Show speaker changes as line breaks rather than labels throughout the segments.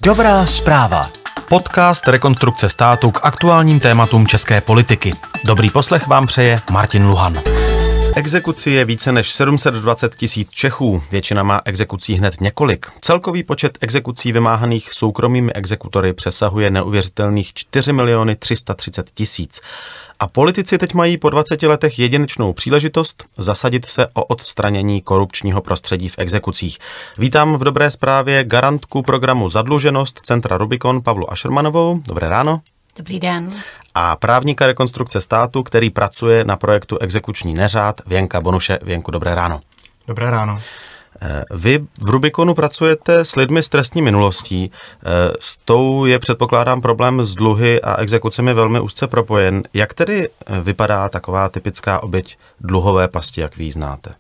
Dobrá zpráva. Podcast Rekonstrukce státu k aktuálním tématům české politiky. Dobrý poslech vám přeje Martin Luhan. V exekuci je více než 720 000 Čechů. Většina má exekucí hned několik. Celkový počet exekucí vymáhaných soukromými exekutory přesahuje neuvěřitelných 4 330 000. A politici teď mají po 20 letech jedinečnou příležitost zasadit se o odstranění korupčního prostředí v exekucích. Vítám v Dobré zprávě garantku programu Zadluženost Centra Rubicon Pavlu Ašermanovou. Dobré ráno.
Dobrý den.
A právníka Rekonstrukce státu, který pracuje na projektu Exekuční neřád, Věnka Bonuše. Věnku, dobré ráno.
Dobré ráno.
Vy v Rubiconu pracujete s lidmi s trestní minulostí. S tou je, předpokládám, problém s dluhy a exekucemi velmi úzce propojen. Jak tedy vypadá taková typická oběť dluhové pasti, jak vy ji znáte?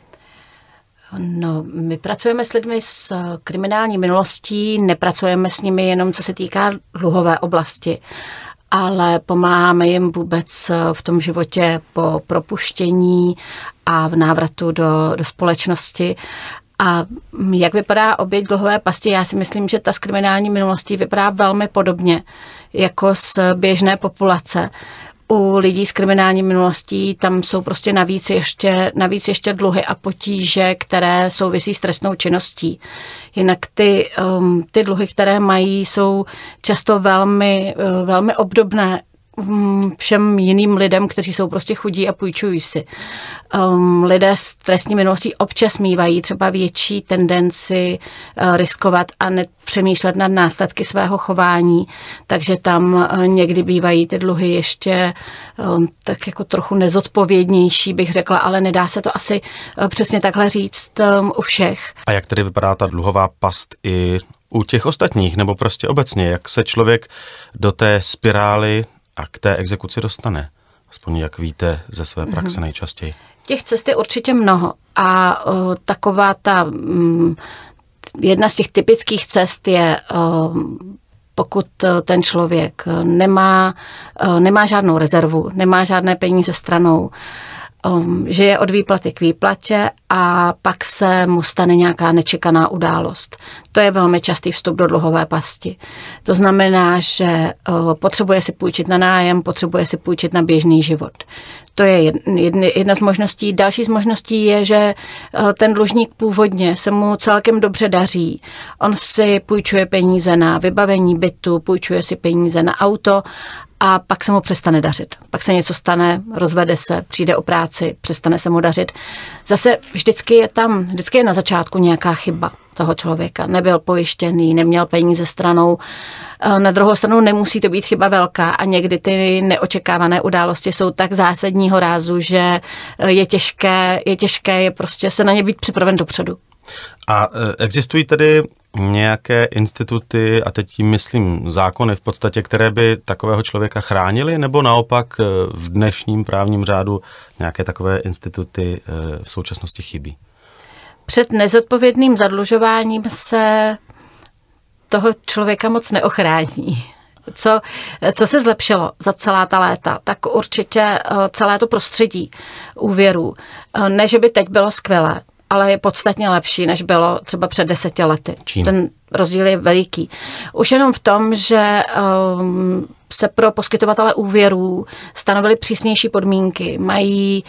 No, my pracujeme s lidmi s kriminální minulostí, nepracujeme s nimi jenom co se týká dluhové oblasti, ale pomáháme jim vůbec v tom životě po propuštění a v návratu do společnosti. A jak vypadá oběť dluhové pasti? Já si myslím, že ta s kriminální minulostí vypadá velmi podobně jako z běžné populace. U lidí s kriminální minulostí tam jsou prostě navíc ještě dluhy a potíže, které souvisí s trestnou činností. Jinak ty dluhy, které mají, jsou často velmi obdobné všem jiným lidem, kteří jsou prostě chudí a půjčují si. Lidé s trestní minulostí občas mívají třeba větší tendenci riskovat a nepřemýšlet nad následky svého chování, takže tam někdy bývají ty dluhy ještě tak jako trochu nezodpovědnější, bych řekla, ale nedá se to asi přesně takhle říct u všech.
A jak tedy vypadá ta dluhová past i u těch ostatních, nebo prostě obecně, jak se člověk do té spirály a k té exekuci dostane? Aspoň jak víte ze své praxe nejčastěji.
Těch cest je určitě mnoho a taková ta jedna z těch typických cest je, pokud ten člověk nemá žádnou rezervu, nemá žádné peníze stranou, žije od výplaty k výplatě a pak se mu stane nějaká nečekaná událost. To je velmi častý vstup do dluhové pasti. To znamená, že potřebuje si půjčit na nájem, potřebuje si půjčit na běžný život. To je jedna z možností. Další z možností je, že ten dlužník původně se mu celkem dobře daří. On si půjčuje peníze na vybavení bytu, půjčuje si peníze na auto a pak se mu přestane dařit. Pak se něco stane, rozvede se, přijde o práci, přestane se mu dařit. Zase vždycky je na začátku nějaká chyba toho člověka. Nebyl pojištěný, neměl peníze stranou. Na druhou stranu nemusí to být chyba velká a někdy ty neočekávané události jsou tak zásadního rázu, že je těžké prostě se na ně být připraven dopředu.
A existují tedy nějaké instituty, a teď tím myslím zákony v podstatě, které by takového člověka chránily, nebo naopak v dnešním právním řádu nějaké takové instituty v současnosti chybí? Před
nezodpovědným zadlužováním se toho člověka moc neochrání. Co se zlepšilo za celá ta léta, tak určitě celé to prostředí úvěrů. Ne, že by teď bylo skvělé, ale je podstatně lepší, než bylo třeba před 10 lety.
Čím?
Ten rozdíl je veliký. Už jenom v tom, že se pro poskytovatele úvěrů stanovily přísnější podmínky. Mají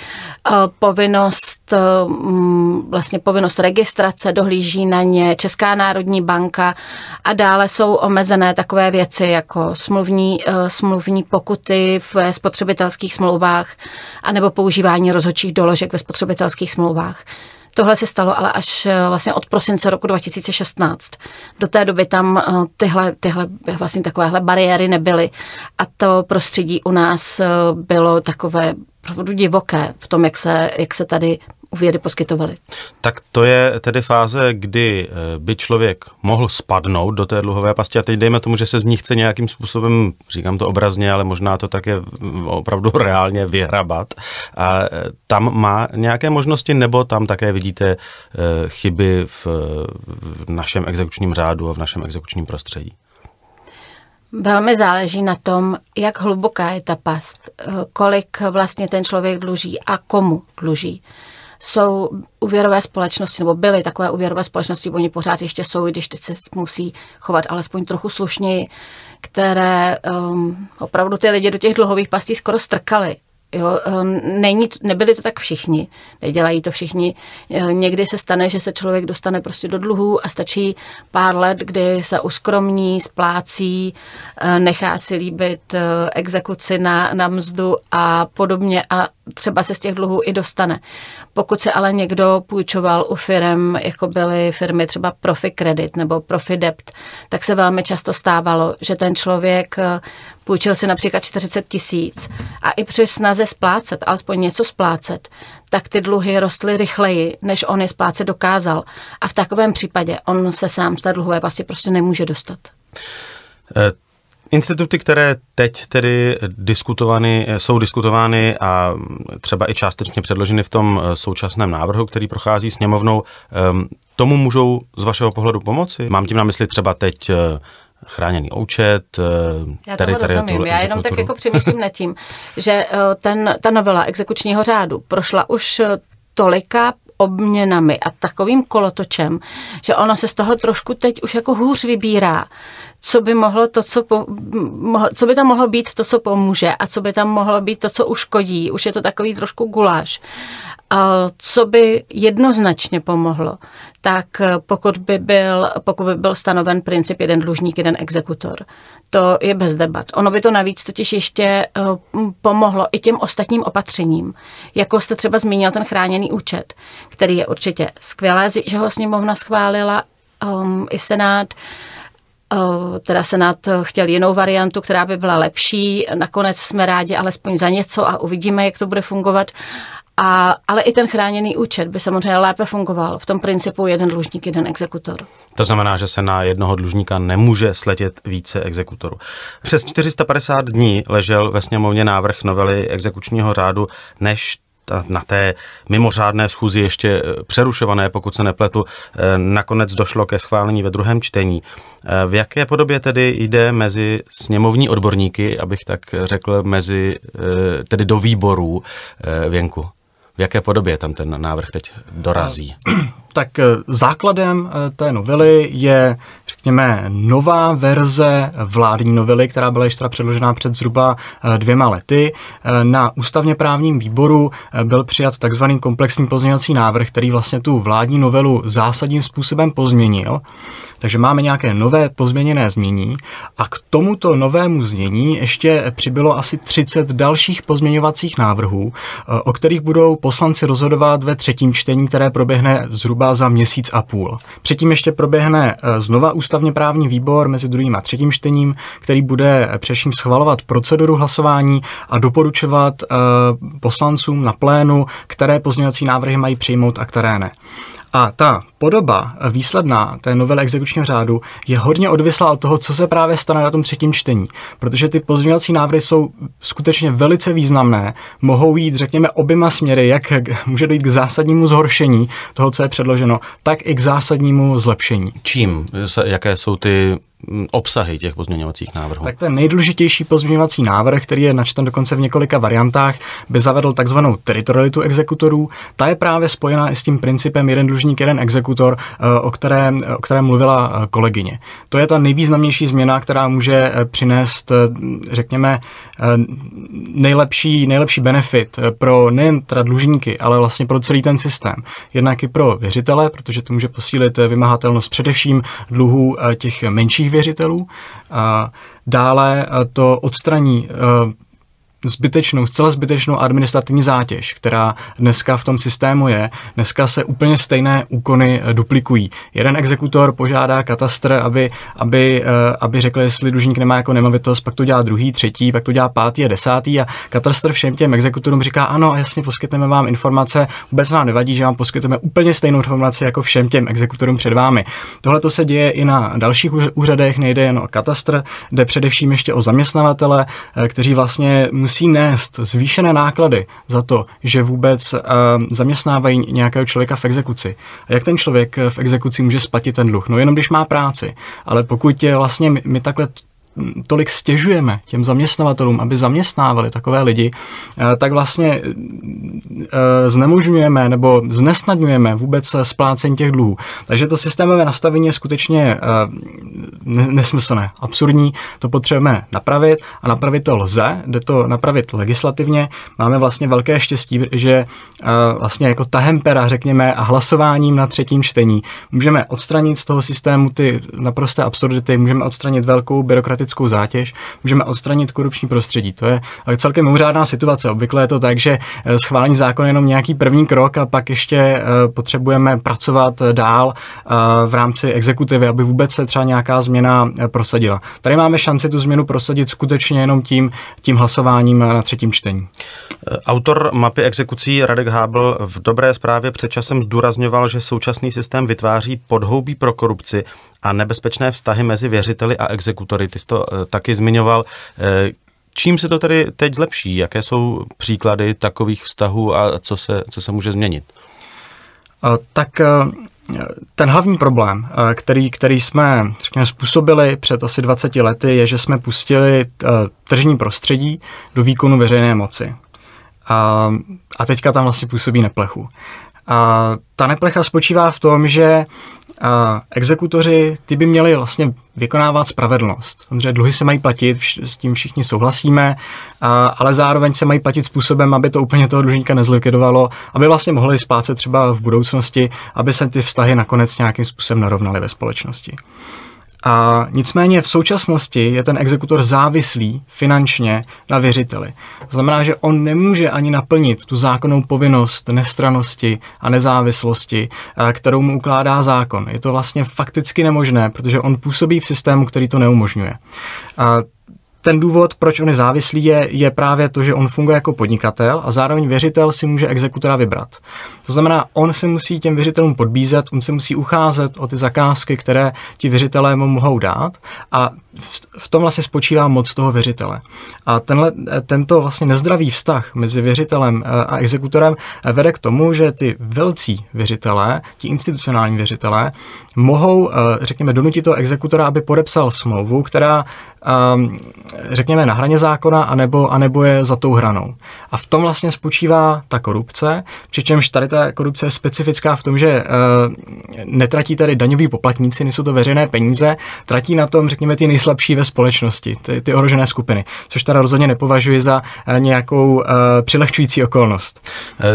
povinnost registrace, dohlíží na ně Česká národní banka a dále jsou omezené takové věci jako smluvní pokuty v spotřebitelských smlouvách anebo používání rozhodčích doložek ve spotřebitelských smlouvách. Tohle se stalo ale až vlastně od prosince roku 2016. Do té doby tam tyhle vlastně takovéhle bariéry nebyly a to prostředí u nás bylo takové opravdu divoké v tom, jak se tady úvěry poskytovaly.
Tak to je tedy fáze, kdy by člověk mohl spadnout do té dluhové pasti a teď dejme tomu, že se z ní chce nějakým způsobem, říkám to obrazně, ale možná to také opravdu reálně vyhrabat. A tam má nějaké možnosti, nebo tam také vidíte chyby v našem exekučním řádu a v našem exekučním prostředí?
Velmi záleží na tom, jak hluboká je ta past, kolik vlastně ten člověk dluží a komu dluží. jsou úvěrové společnosti, nebo byly takové úvěrové společnosti, oni pořád ještě jsou, když teď se musí chovat alespoň trochu slušněji, které opravdu ty lidi do těch dluhových pastí skoro strkali. Jo, nebyli to tak všichni, nedělají to všichni. Někdy se stane, že se člověk dostane prostě do dluhů a stačí pár let, kdy se uskromní, splácí, nechá si líbit exekuci na mzdu a podobně a třeba se z těch dluhů i dostane. Pokud se ale někdo půjčoval u firem, jako byly firmy třeba Profi Credit nebo Profi Debt, tak se velmi často stávalo, že ten člověk půjčil si například 40 000 a i při snaze splácet, alespoň něco splácet, tak ty dluhy rostly rychleji, než on je splácet dokázal. A v takovém případě on se sám z té dluhové pasti prostě nemůže dostat.
Instituty, které teď tedy jsou diskutovány a třeba i částečně předloženy v tom současném návrhu, který prochází sněmovnou, tomu můžou z vašeho pohledu pomoci? Mám tím na mysli třeba teď chráněný účet,
teritorialitu. Já jenom tak jako přemýšlím nad tím, že ta novela exekučního řádu prošla už tolika obměnami a takovým kolotočem, že ono se z toho trošku teď už jako hůř vybírá, co by mohlo co by tam mohlo být to, co pomůže a co by tam mohlo být to, co uškodí. Už je to takový trošku guláš. Co by jednoznačně pomohlo, tak pokud by byl stanoven princip jeden dlužník, jeden exekutor, to je bez debat. Ono by to navíc totiž ještě pomohlo i těm ostatním opatřením. Jako jste třeba zmínil ten chráněný účet, který je určitě skvělé, že ho sněmovna schválila, i Senát. Teda Senát chtěl jinou variantu, která by byla lepší. Nakonec jsme rádi alespoň za něco a uvidíme, jak to bude fungovat. Ale i ten chráněný účet by samozřejmě lépe fungoval v tom principu jeden dlužník, jeden exekutor.
To znamená, že se na jednoho dlužníka nemůže sletět více exekutorů. Přes 450 dní ležel ve sněmovně návrh novely exekučního řádu, než na té mimořádné schůzi ještě přerušované, pokud se nepletu, nakonec došlo ke schválení ve druhém čtení. V jaké podobě tedy jde mezi sněmovní odborníky, abych tak řekl, tedy do výborů, Věnku? V jaké podobě tam ten návrh teď dorazí?
Tak základem té novely je, řekněme, nová verze vládní novely, která byla již teda předložená před zhruba 2 lety. Na ústavně právním výboru byl přijat takzvaný komplexní pozměňovací návrh, který vlastně tu vládní novelu zásadním způsobem pozměnil. Takže máme nějaké nové pozměněné znění a k tomuto novému znění ještě přibylo asi 30 dalších pozměňovacích návrhů, o kterých budou poslanci rozhodovat ve třetím čtení, které proběhne zhruba za 1,5 měsíce. Předtím ještě proběhne znova ústavně právní výbor mezi druhým a třetím čtením, který bude především schvalovat proceduru hlasování a doporučovat poslancům na plénu, které pozměňovací návrhy mají přijmout a které ne. A ta podoba výsledná té novely exekučního řádu je hodně odvislá od toho, co se právě stane na tom třetím čtení, protože ty pozměňovací návrhy jsou skutečně velice významné, mohou jít, řekněme, oběma směry, jak může dojít k zásadnímu zhoršení toho, co je předloženo, tak i k zásadnímu zlepšení.
Čím? Jaké jsou ty obsahy těch pozměňovacích návrhů?
Tak ten nejdůležitější pozměňovací návrh, který je načten dokonce v několika variantách, by zavedl takzvanou teritorialitu exekutorů. Ta je právě spojená i s tím principem jeden dlužník, jeden exekutor, o které mluvila kolegyně. To je ta nejvýznamnější změna, která může přinést, řekněme, nejlepší benefit pro nejen teda dlužníky, ale vlastně pro celý ten systém. Jednak i pro věřitele, protože to může posílit vymahatelnost především dluhů těch menších věřitelů. Dále to odstraní zcela zbytečnou administrativní zátěž, která dneska v tom systému je. Dneska se úplně stejné úkony duplikují. Jeden exekutor požádá katastr, aby řekl, jestli dlužník nemá jako nemovitost, pak to dělá druhý, třetí, pak to dělá pátý a desátý a katastr všem těm exekutorům říká, ano, jasně, poskytneme vám informace, vůbec nám nevadí, že vám poskytujeme úplně stejnou informaci jako všem těm exekutorům před vámi. Tohle to se děje i na dalších úřadech, nejde jen o katastr, jde především ještě o zaměstnavatele, kteří vlastně musí nést zvýšené náklady za to, že vůbec zaměstnávají nějakého člověka v exekuci. A jak ten člověk v exekuci může splatit ten dluh? No jenom když má práci. Ale pokud vlastně my takhle tolik stěžujeme těm zaměstnavatelům, aby zaměstnávali takové lidi, tak vlastně znemožňujeme nebo znesnadňujeme vůbec splácení těch dluhů. Takže to systémové nastavení je skutečně nesmyslné, absurdní, to potřebujeme napravit a napravit to lze, jde to napravit legislativně. Máme vlastně velké štěstí, že vlastně jako tahem pera, řekněme, a hlasováním na třetím čtení můžeme odstranit z toho systému ty naprosté absurdity, můžeme odstranit velkou byrokratickou zátěž, můžeme odstranit korupční prostředí. To je celkem mimořádná situace. Obvykle je to tak, že schválení zákona je jenom nějaký první krok a pak ještě potřebujeme pracovat dál v rámci exekutivy, aby vůbec se třeba nějaká změna prosadila. Tady máme šanci tu změnu prosadit skutečně jenom tím hlasováním na třetím čtení.
Autor mapy exekucí Radek Hábl v dobré zprávě před časem zdůrazňoval, že současný systém vytváří podhoubí pro korupci a nebezpečné vztahy mezi věřiteli a exekutory. Ty jsi to taky zmiňoval. Čím se to tedy teď zlepší? Jaké jsou příklady takových vztahů a co se může změnit?
Tak ten hlavní problém, který jsme způsobili před asi 20 lety, je, že jsme pustili tržní prostředí do výkonu veřejné moci. A teďka tam vlastně působí neplechu. Ta neplecha spočívá v tom, že exekutoři, ty by měli vlastně vykonávat spravedlnost. Samozřejmě dluhy se mají platit, s tím všichni souhlasíme, ale zároveň se mají platit způsobem, aby to úplně toho dlužníka nezlikvidovalo, aby vlastně mohli splácet třeba v budoucnosti, aby se ty vztahy nakonec nějakým způsobem narovnaly ve společnosti. A nicméně v současnosti je ten exekutor závislý finančně na věřiteli. To znamená, že on nemůže ani naplnit tu zákonnou povinnost nestrannosti a nezávislosti, kterou mu ukládá zákon. Je to vlastně fakticky nemožné, protože on působí v systému, který to neumožňuje. Ten důvod, proč on je závislý, je právě to, že on funguje jako podnikatel a zároveň věřitel si může exekutora vybrat. To znamená, on se musí těm věřitelům podbízet, on se musí ucházet o ty zakázky, které ti věřitelé mu mohou dát a v tom vlastně spočívá moc toho věřitele. A tento vlastně nezdravý vztah mezi věřitelem a exekutorem vede k tomu, že ty velcí věřitelé, ti institucionální věřitelé, mohou, řekněme, donutit toho exekutora, aby podepsal smlouvu, která řekněme na hraně zákona, anebo je za tou hranou. A v tom vlastně spočívá ta korupce, přičemž tady ta korupce je specifická v tom, že netratí tady daňoví poplatníci, nejsou to veřejné peníze, tratí na tom, řekněme, ty nejslabší ve společnosti, ty ohrožené skupiny, což teda rozhodně nepovažuji za nějakou přilehčující okolnost.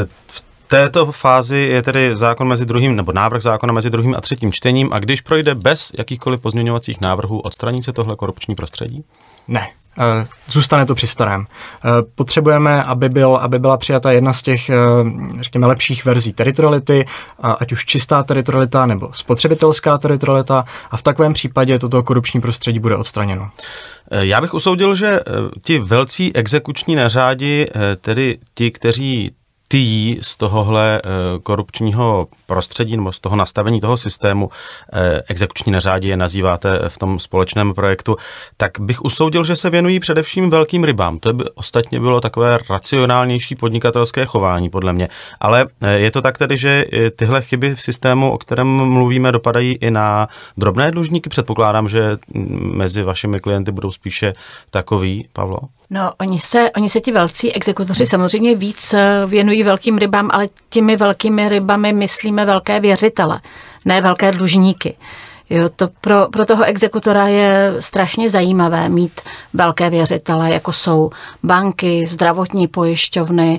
V této fázi je tedy zákon mezi druhým, nebo návrh zákona mezi druhým a třetím čtením a když projde bez jakýchkoliv pozměňovacích návrhů, odstraní se tohle korupční prostředí?
Ne. Zůstane to při starém. Potřebujeme, aby byla přijata jedna z těch, řekněme, lepších verzí teritoriality, ať už čistá teritorialita nebo spotřebitelská teritorialita a v takovém případě toto korupční prostředí bude odstraněno.
Já bych usoudil, že ti velcí exekuční neřádi, tedy ti, kteří tyjí z tohohle korupčního prostředí nebo z toho nastavení toho systému, exekuční neřádi je nazýváte v tom společném projektu, tak bych usoudil, že se věnují především velkým rybám. To by ostatně bylo takové racionálnější podnikatelské chování, podle mě. Ale je to tak tedy, že tyhle chyby v systému, o kterém mluvíme, dopadají i na drobné dlužníky? Předpokládám, že mezi vašimi klienty budou spíše takový, Pavlo?
No, oni se ti velcí exekutoři samozřejmě víc věnují velkým rybám, ale těmi velkými rybami myslíme velké věřitele, ne velké dlužníky. Jo, to pro toho exekutora je strašně zajímavé mít velké věřitele, jako jsou banky, zdravotní pojišťovny,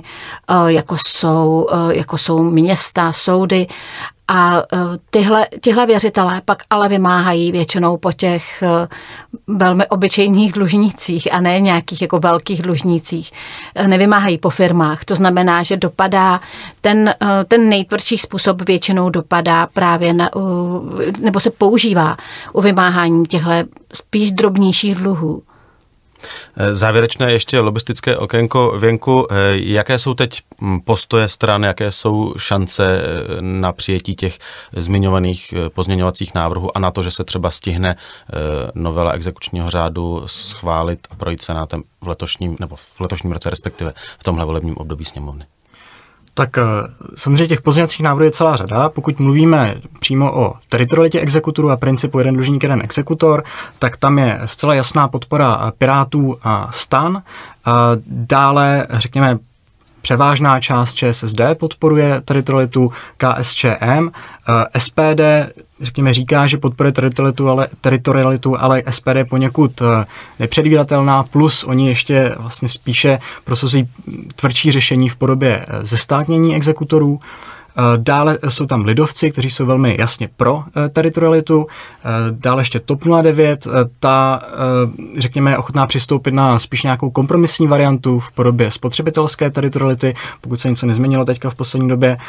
jako jsou města, soudy. A tyhle věřitelé pak ale vymáhají většinou po těch velmi obyčejných dlužnících a ne nějakých jako velkých dlužnících. Nevymáhají po firmách. To znamená, že dopadá ten nejtvrdší způsob většinou dopadá právě nebo se používá u vymáhání těchto spíš drobnějších dluhů.
Závěrečné ještě lobistické okénko Věnku. Jaké jsou teď postoje stran, jaké jsou šance na přijetí těch zmiňovaných pozměňovacích návrhů a na to, že se třeba stihne novela exekučního řádu schválit a projít senátem v letošním roce, respektive v tomhle volebním období sněmovny?
Tak samozřejmě těch pozměňovacích návrhů je celá řada. Pokud mluvíme přímo o teritorialitě exekutorů a principu jeden dlužník, jeden exekutor, tak tam je zcela jasná podpora Pirátů a STAN. Dále, řekněme, převážná část ČSSD podporuje teritorialitu, KSČM. SPD, řekněme, říká, že podporuje teritorialitu, ale SPD je poněkud nepředvídatelná, plus oni ještě vlastně spíše prosazují tvrdší řešení v podobě zestátnění exekutorů. Dále jsou tam lidovci, kteří jsou velmi jasně pro teritorialitu. Dále ještě TOP 09, ta, řekněme, je ochotná přistoupit na spíš nějakou kompromisní variantu v podobě spotřebitelské teritoriality, pokud se něco nezměnilo teďka v poslední době.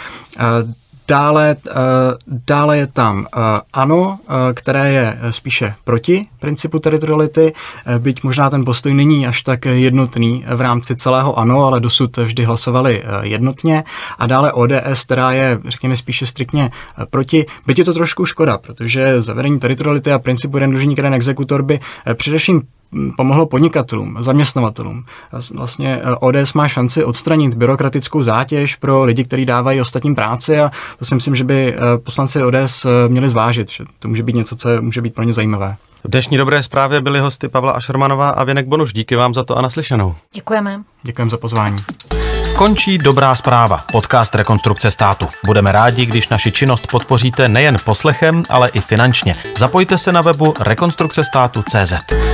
Dále je tam ANO, které je spíše proti principu teritoriality, byť možná ten postoj není až tak jednotný v rámci celého ANO, ale dosud vždy hlasovali jednotně. A dále ODS, která je, řekněme, spíše striktně proti. Byť je to trošku škoda, protože zavedení teritoriality a principu jeden dlužník, jeden exekutor by především pomohlo podnikatelům, zaměstnavatelům. Vlastně ODS má šanci odstranit byrokratickou zátěž pro lidi, kteří dávají ostatním práci, a to si myslím, že by poslanci ODS měli zvážit, že to může být něco, co může být pro ně zajímavé.
V dnešní Dobré zprávě byli hosty Pavla Ašermanová a Věnek Bonuš. Díky vám za to a naslyšenou.
Děkujeme.
Děkujeme za pozvání.
Končí Dobrá zpráva, podcast Rekonstrukce státu. Budeme rádi, když naši činnost podpoříte nejen poslechem, ale i finančně. Zapojte se na webu rekonstrukcestátu.cz.